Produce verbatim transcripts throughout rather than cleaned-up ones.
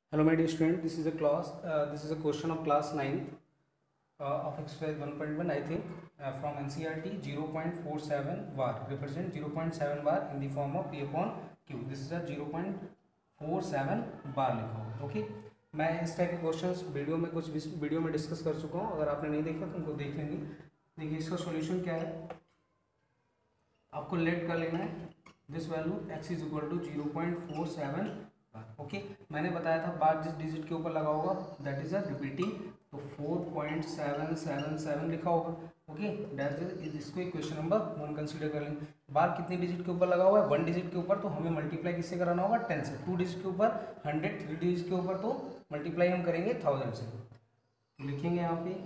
Hello my dear student, this is a class, uh, this is a question of class ninth uh, of exercise one point one I think uh, from N C E R T zero point four seven var represent zero point seven bar in the form of P upon Q. This is a zero point four seven bar लिखा हुआ है. Okay, मैं इस type के questions video में कुछ video में discuss कर चुका हूँ. अगर आपने नहीं देखा तो उनको देख लेंगे. देखिए इसका सॉल्यूशन क्या है, आपको लेट कर लेना है this value x is equal to zero point four seven. Okay, मैंने बताया था बार जिस डिजिट के ऊपर लगा होगा दैट इज अ रिपीटिंग, तो four point seven seven seven लिखा होगा. ओके, दैट इज इसको इक्वेशन नंबर वन कंसीडर कर लेंगे. बार कितनी डिजिट के ऊपर लगा हुआ है, वन डिजिट के ऊपर, तो हमें मल्टीप्लाई किससे कराना होगा, टेन से. टू डिजिट के ऊपर हंड्रेड, थ्री डिजिट के ऊपर तो मल्टीप्लाई हम करेंगे थाउजेंड से. तो लिखेंगे यहाँ पे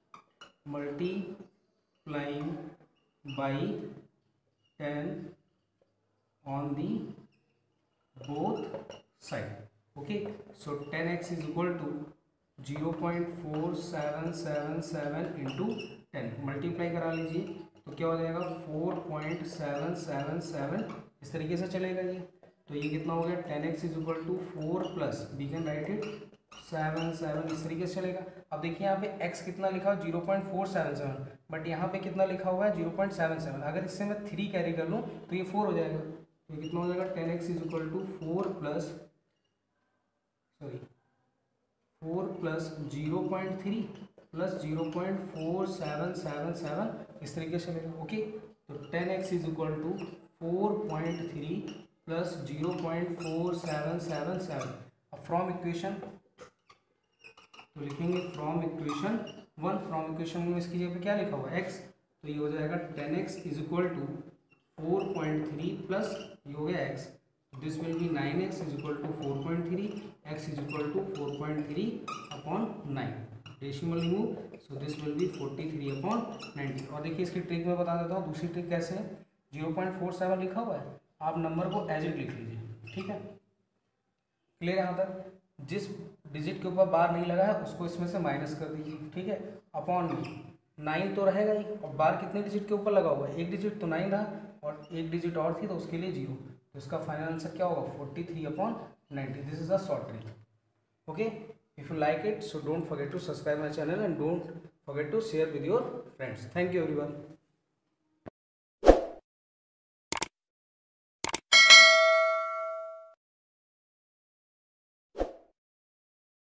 multiplying by ten on the both side. Okay, so ten x is equal to zero point four seven seven seven into ten. Multiply करा लीजिए तो क्या हो जाएगा four point seven seven seven. इस तरीके से चलेगा ये. तो ये कितना हो गया, ten x is equal to four plus we can write it seven seven. इस तरीके से चलेगा. अब देखिए यहाँ पे x कितना लिखा है zero point four seven seven, but यहाँ पे कितना लिखा हुआ है जीरो पॉइंट सेवन सेवन. अगर इससे मैं थ्री कैरी कर लूँ तो ये फोर हो जाएगा. तो ये कितना हो जाएगा, ten x is equal to four plus sorry four plus zero point three plus zero point four seven seven seven. इस तरीके से मिलेगा. ओके, तो ten x is equal to four point three plus zero point four seven seven seven. अब from equation तो लिखेंगे from equation one. From equation में इसकी जगह पे क्या लिखा हुआ है एक्स, तो ये हो जाएगा ten x is equal to four point three plus ये हो गया x. This will be nine x is equal to four point three, x is equal to four point three upon nine. Decimal remove, so this will be forty three upon ninety. और देखिए इसकी trick मैं बता देता हूँ. दूसरी trick कैसे है, जीरो पॉइंट फोर सेवन लिखा हुआ है, आप नंबर को एज इट लिख लीजिए. ठीक है, क्लियर यहाँ तक. जिस डिजिट के ऊपर बार नहीं लगा है उसको इसमें से माइनस कर दीजिए. ठीक है, अपॉन नाइन तो रहेगा ही, और बार कितने डिजिट के ऊपर लगा हुआ है, एक डिजिट तो नाइन रहा और एक डिजिट और थी तो उसके लिए जीरो. तो इसका फाइनल आंसर क्या होगा, forty three upon ninety. This is a short trick. Okay, if you like it so don't forget to subscribe my channel and don't forget to share with your friends. Thank you everyone.